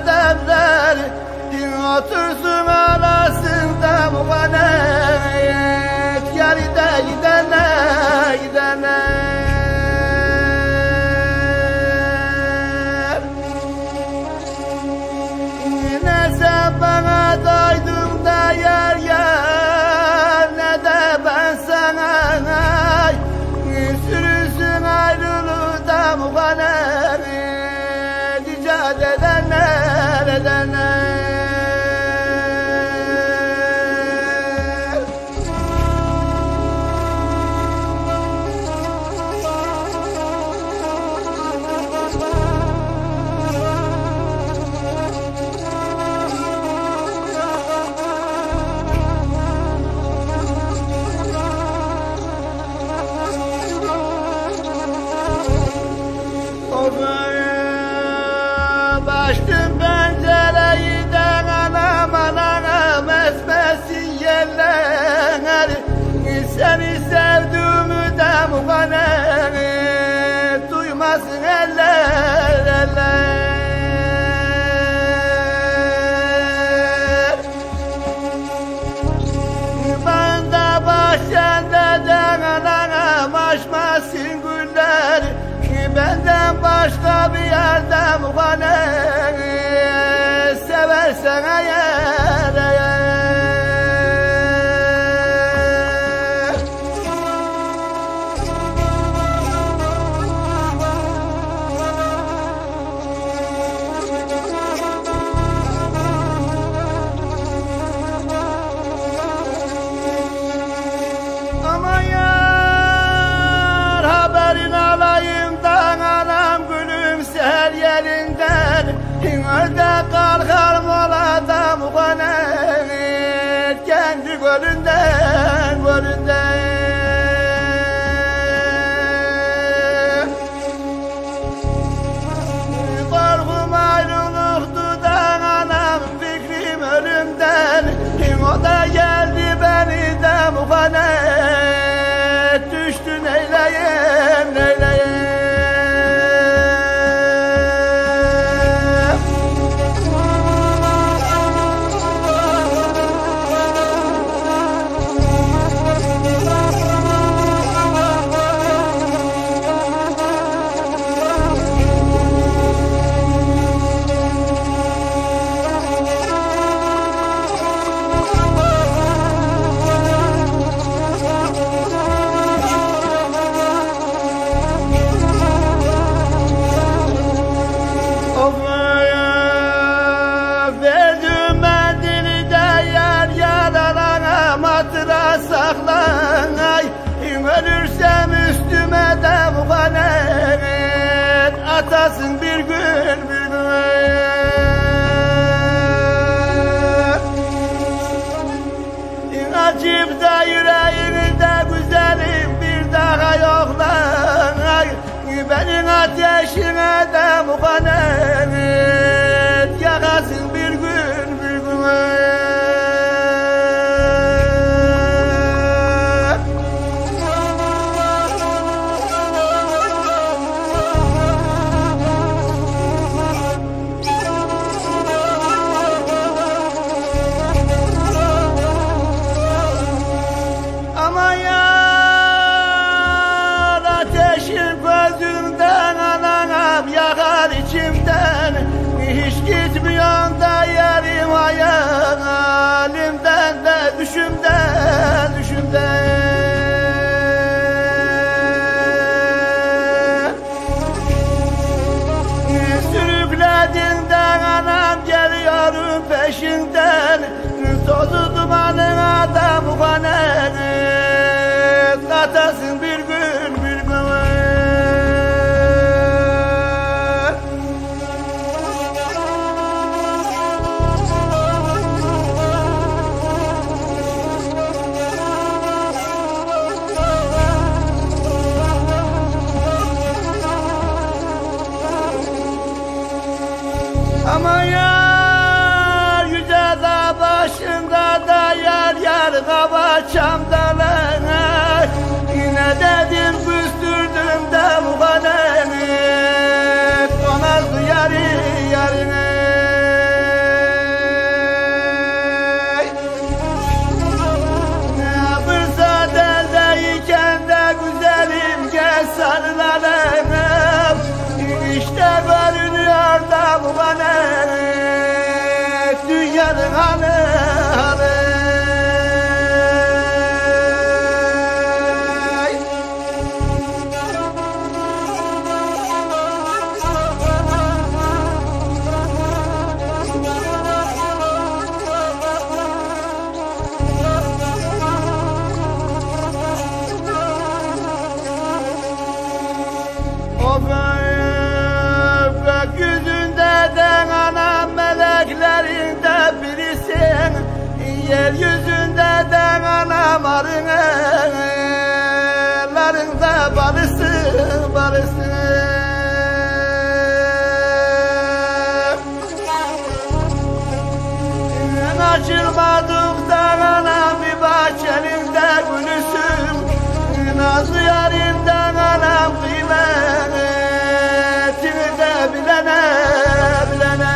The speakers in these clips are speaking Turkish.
devler otursun arasında bu kanet yaride gidene ne sen bana doydun da yer ne de ben sana sürüsün ayrılığı da bu kanet icat edenler Açtım pencereyi de anam esmesin yerler seni sevdiğimi de mukanet duymasın eller ben de bahçende de anam açmasın güller benden başka bir yerde mukanet seversen eğer ama yar haberin alayım her yerinden orada kalkar molada mukanet kendi gölünden korkum ayrılıktı da anam fikrim ölümden o da geldi beni de mukanet düştü neyleyim saklan ölürsem üstüme de mukanet atasın bir gün acip da yüreğini de güzelim bir daha yoklan benim ateşine de mukanet yakasın bir gün içimden hiç gitmiyor da yarım hayalimden de düşümden sürükledin de anam geliyorum peşinden tozu dumanına da mukanet atasın bir gün ama yar yüce dağ başında da yar kaba çamdalar yine dedim küstürdüm de mukanet ona yarine hanı hanı. Gökyüzünden anam meleklerinde birisin, yeryüzünden anam arılarında barısın, barısın. Açılmadıktan anam bir bahçelinde gülüsün, nazlı yarimden anam kıymetini de bilene bilene.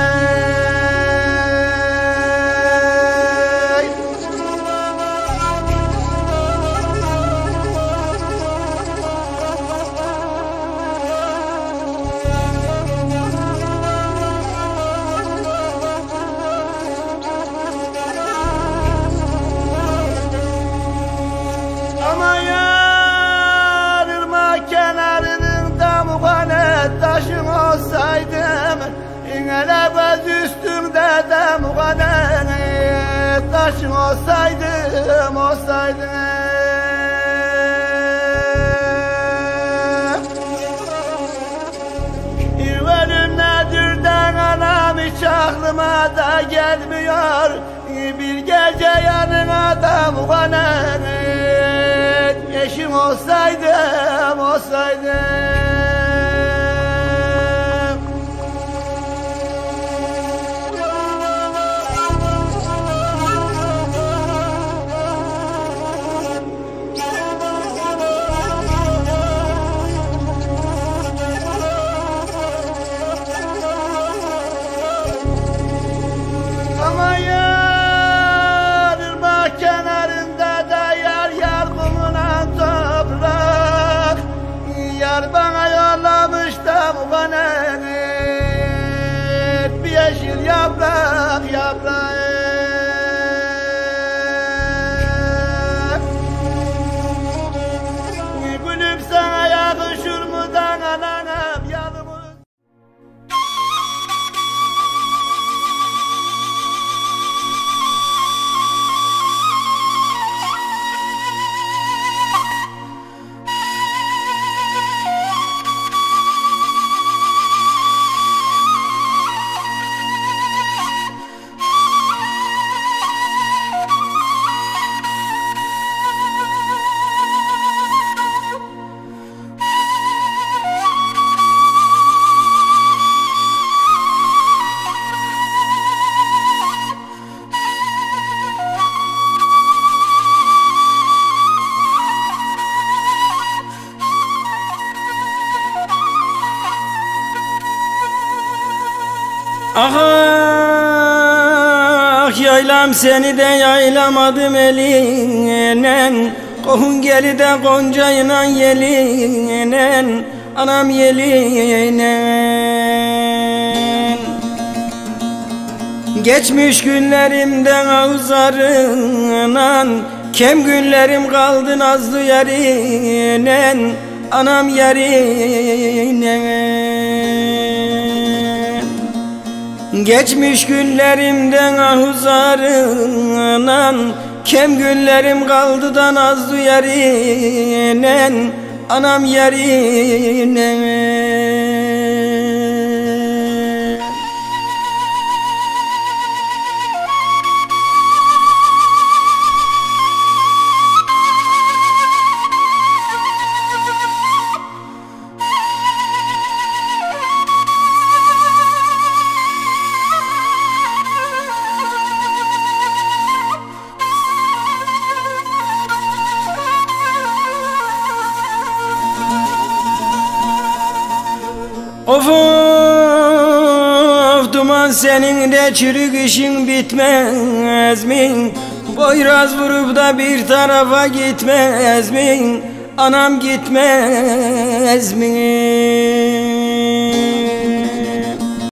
Ama yar ırmak kenarında mukanet taşın olsaydım, hele göz üstümde de mukanet taşın olsaydım, olsaydım. Ölüm nedir de anam hiç aklıma da gelmiyor, bir gece yanına da mukanet eşim olsaydım, olsaydım. Ama yar ırmak kenarında da yar yar kumuna toprak, yar bana yollamış da mukanet bir yeşil yaprak, yaprak. Gülüm sana yakışır mı da anam yalımız. Ah yaylam seni de yaylamadım elinden, kohun geli de goncayla yelinden, anam yelinden. Geçmiş günlerimden ağızlarından, kem günlerim kaldı nazlı yarinen, anam yarinen. Geçmiş günlerimden ahuzarından, kem günlerim kaldı da nazlı yarinen, anam yarinen. Of of duman senin de çürük işin bitmez mi? Boyraz vurup da bir tarafa gitmez mi? Anam gitmez mi?